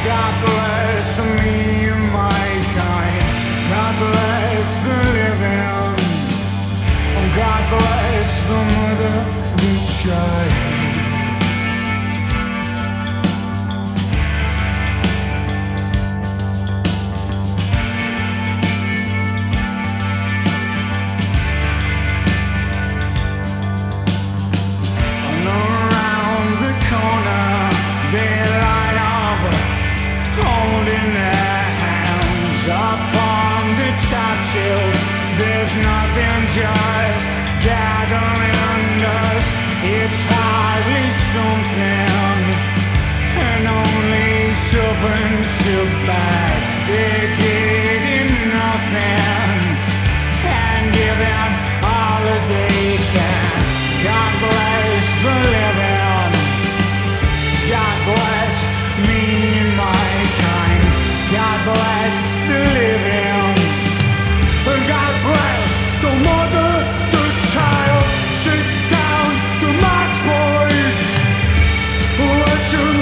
God bless me and my kind. God bless the living. God bless the mother, the child. And around the corner, they light up, holding their hands up on the top shelf. There's nothing just gathering us. It's hardly something, and only tuppence a bag. They're getting nothing and giving all that they can. God bless the living. God bless me and my kind. God bless the living. God bless the mother, the child. Sit down to Max boys. What you